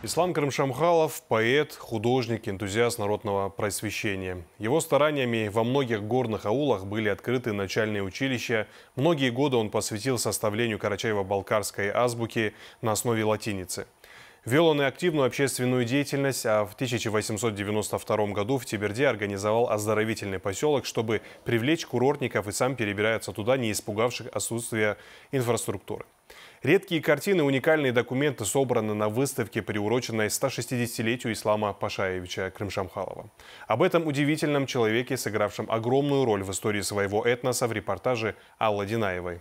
Ислам Крым-Шамхалов – поэт, художник, энтузиаст народного просвещения. Его стараниями во многих горных аулах были открыты начальные училища. Многие годы он посвятил составлению карачаево-балкарской азбуки на основе латиницы. Вел он и активную общественную деятельность, а в 1892 году в Теберде организовал оздоровительный поселок, чтобы привлечь курортников и сам перебирается туда, не испугавших отсутствия инфраструктуры. Редкие картины, уникальные документы собраны на выставке, приуроченной 160-летию Ислама Пашаевича Крым-Шамхалова. Об этом удивительном человеке, сыгравшем огромную роль в истории своего этноса, в репортаже Аллы Динаевой.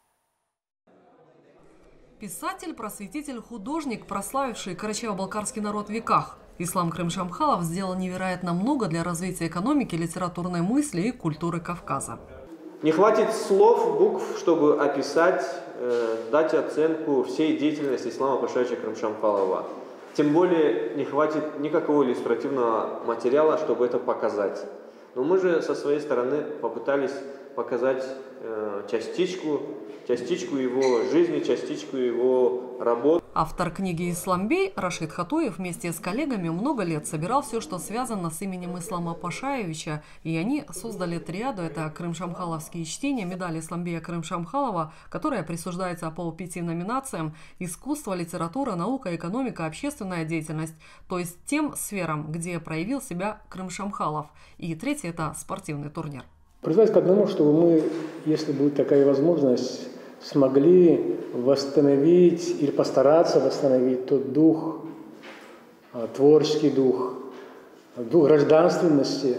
Писатель, просветитель, художник, прославивший карачаево-балкарский народ в веках. Ислам Крым-Шамхалов сделал невероятно много для развития экономики, литературной мысли и культуры Кавказа. Не хватит слов, букв, чтобы описать, дать оценку всей деятельности Ислама Пашаевича Крым-Шамхалова. Тем более не хватит никакого иллюстративного материала, чтобы это показать. Но мы же со своей стороны попытались показать частичку его жизни, частичку его работ. Автор книги «Исламбей» Рашид Хатуев вместе с коллегами много лет собирал все, что связано с именем Ислама Пашаевича, и они создали триаду. Это крым-шамхаловские чтения, медаль Исламбея Крым-Шамхалова, которая присуждается по 5 номинациям: искусство, литература, наука, экономика, общественная деятельность, то есть тем сферам, где проявил себя Крым-Шамхалов. И третье – это спортивный турнир. Призвать к одному, чтобы мы, если будет такая возможность, смогли восстановить или постараться восстановить тот дух, творческий дух, дух гражданственности,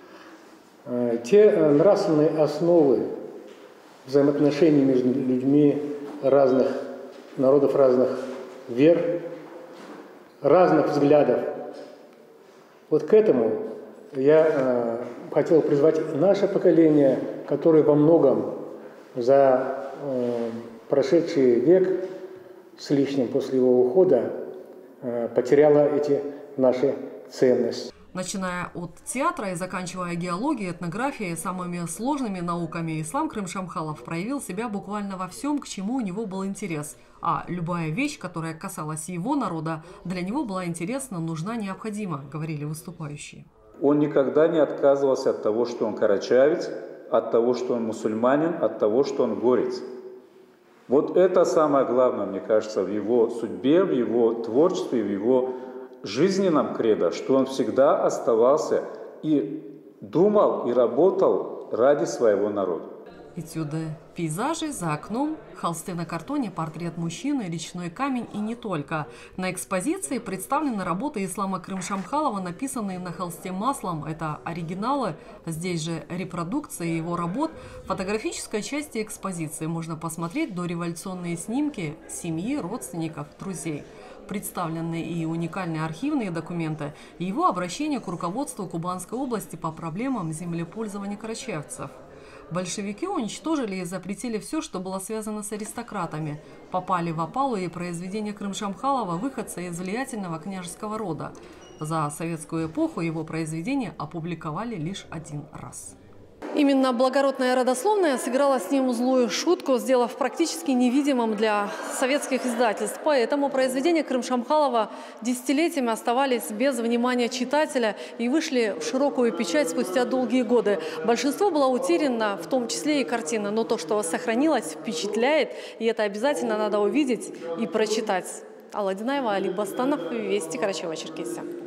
те нравственные основы взаимоотношений между людьми разных народов, разных вер, разных взглядов. Вот к этому я хотел призвать наше поколение, которое во многом за прошедший век с лишним после его ухода потеряло эти наши ценности. Начиная от театра и заканчивая геологией, этнографией, самыми сложными науками, Ислам Крым-Шамхалов проявил себя буквально во всем, к чему у него был интерес. А любая вещь, которая касалась его народа, для него была интересна, нужна, необходима, говорили выступающие. Он никогда не отказывался от того, что он карачаевец, от того, что он мусульманин, от того, что он горец. Вот это самое главное, мне кажется, в его судьбе, в его творчестве, в его жизненном кредо, что он всегда оставался и думал, и работал ради своего народа. Этюды, пейзажи, за окном, холсты на картоне, портрет мужчины, речной камень и не только. На экспозиции представлены работы Ислама Крым-Шамхалова, написанные на холсте маслом. Это оригиналы, здесь же репродукции его работ. В фотографической части экспозиции можно посмотреть дореволюционные снимки семьи, родственников, друзей. Представлены и уникальные архивные документы, и его обращение к руководству Кубанской области по проблемам землепользования карачаевцев. Большевики уничтожили и запретили все, что было связано с аристократами. Попали в опалу и произведения Крым-Шамхалова, выходца из влиятельного княжеского рода. За советскую эпоху его произведения опубликовали лишь один раз. Именно благородная родословная сыграла с ним злую шутку, сделав практически невидимым для советских издательств. Поэтому произведения Крым-Шамхалова десятилетиями оставались без внимания читателя и вышли в широкую печать спустя долгие годы. Большинство было утеряно, в том числе и картина, но то, что сохранилось, впечатляет, и это обязательно надо увидеть и прочитать. Алла Динаева, Али Бастанов, Вести, Карачаево-Черкесия.